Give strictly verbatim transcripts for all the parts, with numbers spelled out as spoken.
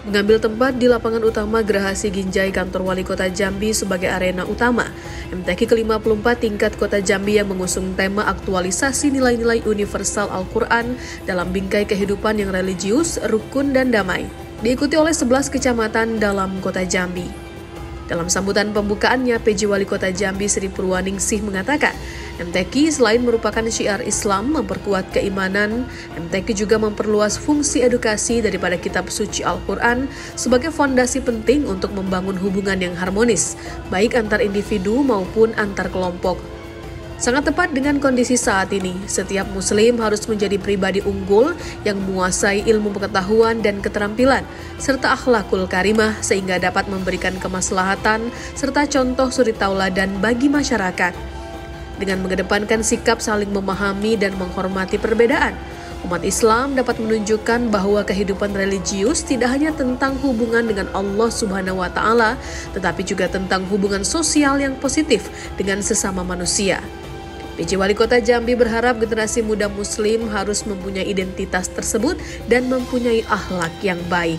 mengambil tempat di lapangan utama Gerahasi Ginjai kantor Wali Kota Jambi sebagai arena utama. M T Q ke lima puluh empat tingkat Kota Jambi yang mengusung tema aktualisasi nilai-nilai universal Al-Quran dalam bingkai kehidupan yang religius, rukun, dan damai, diikuti oleh sebelas kecamatan dalam Kota Jambi. Dalam sambutan pembukaannya, P J Wali Kota Jambi Sri Purwaningsih mengatakan, M T Q selain merupakan syiar Islam memperkuat keimanan, M T Q juga memperluas fungsi edukasi daripada kitab suci Al-Quran sebagai fondasi penting untuk membangun hubungan yang harmonis, baik antar individu maupun antar kelompok. Sangat tepat dengan kondisi saat ini, setiap muslim harus menjadi pribadi unggul yang menguasai ilmu pengetahuan dan keterampilan, serta akhlakul karimah sehingga dapat memberikan kemaslahatan serta contoh suri tauladan bagi masyarakat. Dengan mengedepankan sikap saling memahami dan menghormati perbedaan, umat Islam dapat menunjukkan bahwa kehidupan religius tidak hanya tentang hubungan dengan Allah Subhanahu wa Ta'ala, tetapi juga tentang hubungan sosial yang positif dengan sesama manusia. P J Wali Kota Jambi berharap generasi muda muslim harus mempunyai identitas tersebut dan mempunyai akhlak yang baik.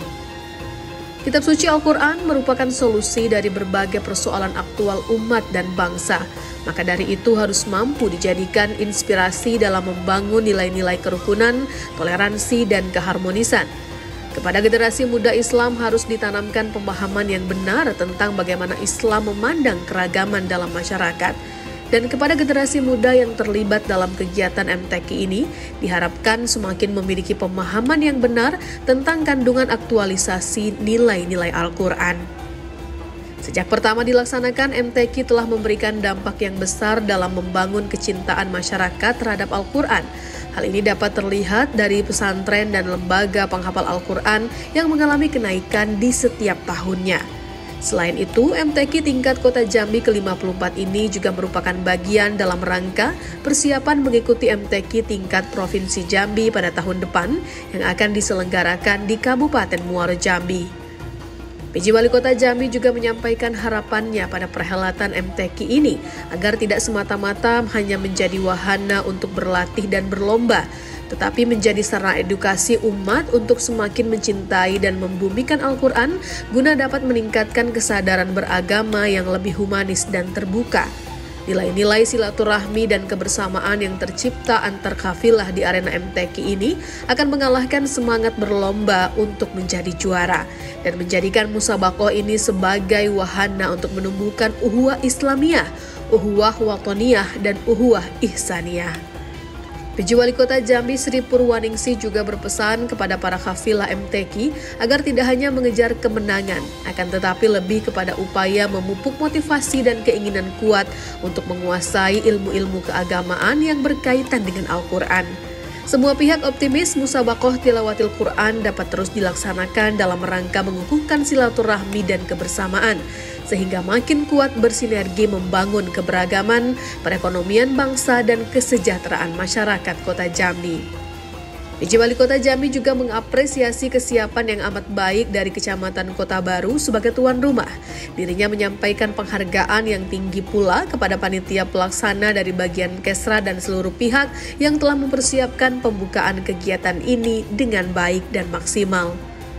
Kitab suci Al-Quran merupakan solusi dari berbagai persoalan aktual umat dan bangsa. Maka dari itu harus mampu dijadikan inspirasi dalam membangun nilai-nilai kerukunan, toleransi, dan keharmonisan. Kepada generasi muda Islam harus ditanamkan pemahaman yang benar tentang bagaimana Islam memandang keragaman dalam masyarakat. Dan kepada generasi muda yang terlibat dalam kegiatan M T Q ini, diharapkan semakin memiliki pemahaman yang benar tentang kandungan aktualisasi nilai-nilai Al-Quran. Sejak pertama dilaksanakan, M T Q telah memberikan dampak yang besar dalam membangun kecintaan masyarakat terhadap Al-Quran. Hal ini dapat terlihat dari pesantren dan lembaga penghafal Al-Quran yang mengalami kenaikan di setiap tahunnya. Selain itu, M T Q tingkat Kota Jambi ke lima puluh empat ini juga merupakan bagian dalam rangka persiapan mengikuti M T Q tingkat Provinsi Jambi pada tahun depan yang akan diselenggarakan di Kabupaten Muaro Jambi. P J Wali Kota Jambi juga menyampaikan harapannya pada perhelatan M T Q ini agar tidak semata-mata hanya menjadi wahana untuk berlatih dan berlomba, tetapi menjadi sarana edukasi umat untuk semakin mencintai dan membumikan Al-Quran guna dapat meningkatkan kesadaran beragama yang lebih humanis dan terbuka. Nilai-nilai silaturahmi dan kebersamaan yang tercipta antar kafilah di arena M T Q ini akan mengalahkan semangat berlomba untuk menjadi juara dan menjadikan musabaqah ini sebagai wahana untuk menumbuhkan uhuwah Islamiyah, uhuwah watoniyah, dan uhuwah ihsaniyah. P J Wali Kota Jambi Sri Purwaningsih juga berpesan kepada para kafilah M T Q agar tidak hanya mengejar kemenangan, akan tetapi lebih kepada upaya memupuk motivasi dan keinginan kuat untuk menguasai ilmu-ilmu keagamaan yang berkaitan dengan Al-Quran. Semua pihak optimis musabaqah tilawatil Quran dapat terus dilaksanakan dalam rangka mengukuhkan silaturahmi dan kebersamaan, sehingga makin kuat bersinergi membangun keberagaman, perekonomian bangsa, dan kesejahteraan masyarakat Kota Jambi. P J Wali Kota Jambi juga mengapresiasi kesiapan yang amat baik dari Kecamatan Kota Baru sebagai tuan rumah. Dirinya menyampaikan penghargaan yang tinggi pula kepada panitia pelaksana dari bagian Kesra dan seluruh pihak yang telah mempersiapkan pembukaan kegiatan ini dengan baik dan maksimal.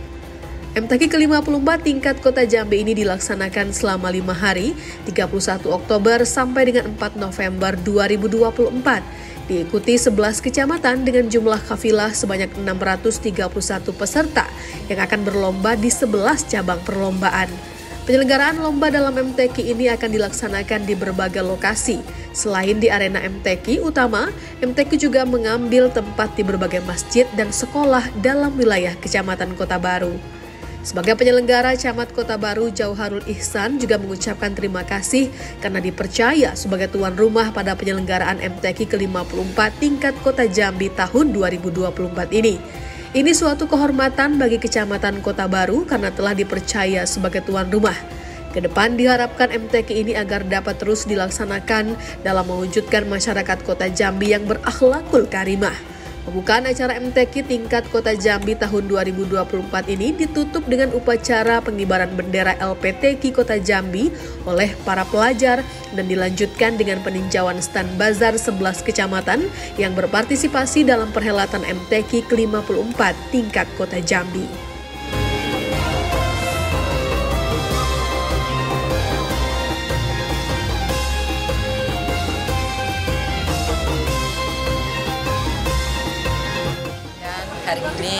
M T Q ke lima puluh empat tingkat Kota Jambi ini dilaksanakan selama lima hari, tiga puluh satu Oktober sampai dengan empat November dua ribu dua puluh empat. Diikuti sebelas kecamatan dengan jumlah kafilah sebanyak enam ratus tiga puluh satu peserta yang akan berlomba di sebelas cabang perlombaan. Penyelenggaraan lomba dalam M T Q ini akan dilaksanakan di berbagai lokasi. Selain di arena M T Q utama, M T Q juga mengambil tempat di berbagai masjid dan sekolah dalam wilayah Kecamatan Kota Baru. Sebagai penyelenggara, Camat Kota Baru Jauharul Ihsan juga mengucapkan terima kasih karena dipercaya sebagai tuan rumah pada penyelenggaraan M T Q ke lima puluh empat tingkat Kota Jambi tahun dua ribu dua puluh empat ini. Ini suatu kehormatan bagi Kecamatan Kota Baru karena telah dipercaya sebagai tuan rumah. Kedepan diharapkan M T Q ini agar dapat terus dilaksanakan dalam mewujudkan masyarakat Kota Jambi yang berakhlakul karimah. Pembukaan acara M T Q tingkat Kota Jambi tahun dua ribu dua puluh empat ini ditutup dengan upacara pengibaran bendera L P T Q Kota Jambi oleh para pelajar dan dilanjutkan dengan peninjauan stand bazar sebelas kecamatan yang berpartisipasi dalam perhelatan M T Q ke lima puluh empat tingkat Kota Jambi.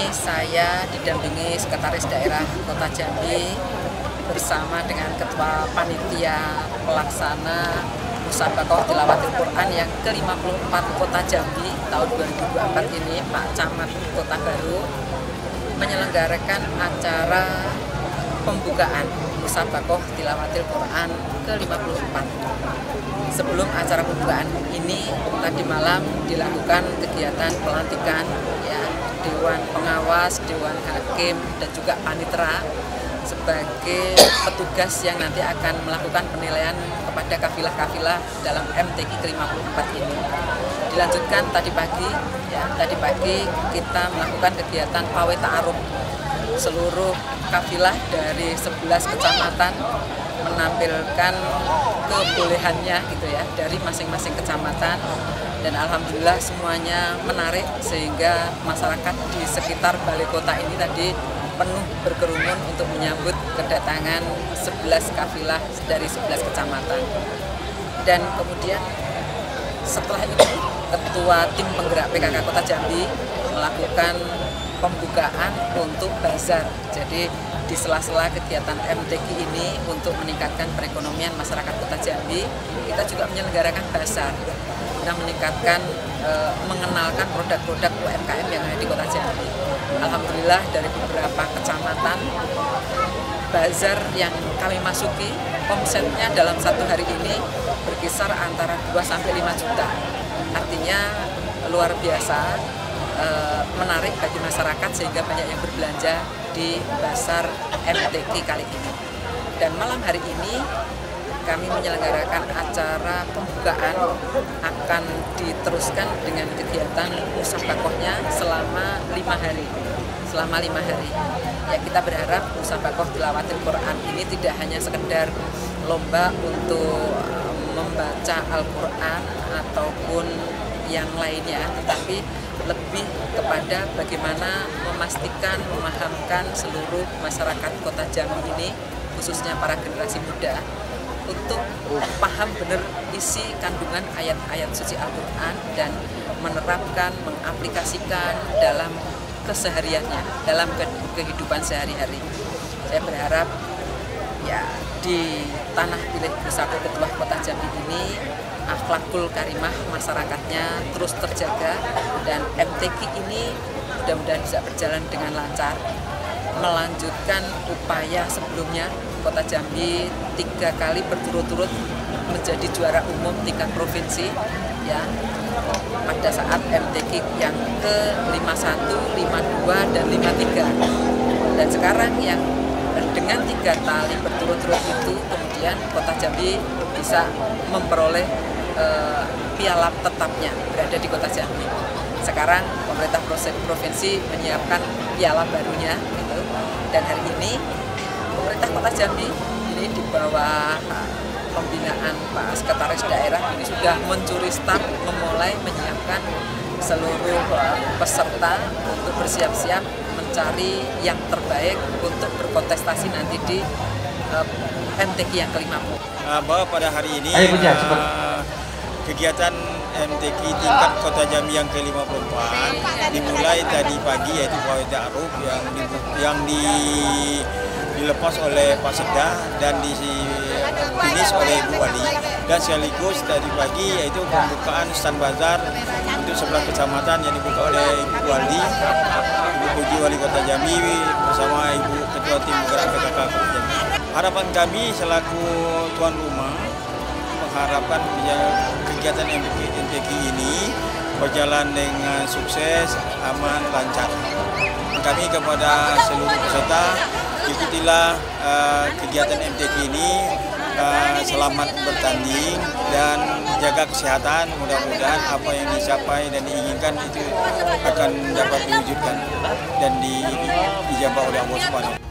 saya didampingi Sekretaris Daerah Kota Jambi bersama dengan Ketua Panitia Pelaksana Musabaqah Tilawatil Quran yang ke lima puluh empat Kota Jambi tahun dua ribu dua puluh empat ini, Pak Camat Kota Baru, menyelenggarakan acara pembukaan Musabaqah Tilawatil Quran ke lima puluh empat. Sebelum acara pembukaan ini, tadi malam dilakukan kegiatan pelantikan ya, Dewan Pengawas, Dewan Hakim, dan juga Panitera sebagai petugas yang nanti akan melakukan penilaian kepada kafilah-kafilah dalam M T Q ke lima puluh empat ini. Dilanjutkan tadi pagi, ya, tadi pagi kita melakukan kegiatan pawai ta'aruf. Seluruh kafilah dari sebelas kecamatan menampilkan kebolehannya gitu ya dari masing-masing kecamatan, dan alhamdulillah semuanya menarik sehingga masyarakat di sekitar balai kota ini tadi penuh berkerumun untuk menyambut kedatangan sebelas kafilah dari sebelas kecamatan. Dan kemudian setelah itu Ketua Tim Penggerak P K K Kota Jambi melakukan pembukaan untuk bazar. Jadi di sela-sela kegiatan M T Q ini untuk meningkatkan perekonomian masyarakat Kota Jambi, kita juga menyelenggarakan bazar. Kita meningkatkan, e, mengenalkan produk-produk U M K M yang ada di Kota Jambi. Alhamdulillah dari beberapa kecamatan, bazar yang kami masuki, omsetnya dalam satu hari ini berkisar antara dua sampai lima juta. Artinya luar biasa, e, menarik bagi masyarakat sehingga banyak yang berbelanja di Bazar M T Q kali ini. Dan malam hari ini kami menyelenggarakan acara pembukaan, akan diteruskan dengan kegiatan musabaqahnya selama lima hari. Selama lima hari, ya kita berharap Musabaqah Tilawatil Quran ini tidak hanya sekedar lomba untuk membaca Al-Quran ataupun yang lainnya, tetapi lebih kepada bagaimana memastikan, memahamkan seluruh masyarakat Kota Jambi ini, khususnya para generasi muda, untuk paham benar isi kandungan ayat-ayat suci Al-Quran dan menerapkan, mengaplikasikan dalam kesehariannya, dalam kehidupan sehari-hari. Saya berharap ya di tanah pilih Pusaka Ketua Kota Jambi ini akhlakul karimah masyarakatnya terus terjaga, dan M T Q ini mudah-mudahan bisa berjalan dengan lancar, melanjutkan upaya sebelumnya. Kota Jambi tiga kali berturut-turut menjadi juara umum tingkat provinsi ya, pada saat M T Q yang ke lima puluh satu, lima puluh dua, dan lima puluh tiga. Dan sekarang yang dengan tiga kali berturut-turut itu, kemudian Kota Jambi bisa memperoleh uh, piala tetapnya berada di Kota Jambi. Sekarang pemerintah provinsi menyiapkan piala barunya gitu. Dan hari ini pemerintah Kota Jambi ini di bawah pembinaan Pak Sekretaris Daerah ini sudah mencuri start, memulai menyiapkan seluruh peserta untuk bersiap-siap mencari yang terbaik untuk berkontestasi nanti di uh, M T Q yang ke lima puluh. Uh, bahwa pada hari ini uh, kegiatan M T Q tingkat Kota Jambi yang ke lima puluh empat dimulai tadi pagi, yaitu pawai ta'aruf yang di, yang di dilepas oleh Pak Sekda dan di finish oleh Ibu Wali, dan sekaligus tadi pagi yaitu pembukaan stand bazar untuk sebelas kecamatan yang dibuka oleh Ibu Wali, Ibu Puji Wali Kota Jambi bersama Ibu Ketua Tim Penggerak P K K Kota Jambi. Harapan kami selaku tuan rumah mengharapkan kegiatan M T Q ini berjalan dengan sukses, aman, lancar. Kami kepada seluruh peserta, ikutilah uh, kegiatan M T Q ini, uh, selamat bertanding dan jaga kesehatan. Mudah-mudahan apa yang dicapai dan diinginkan itu akan dapat diwujudkan dan diijabah oleh Allah Subhanahu wa taala.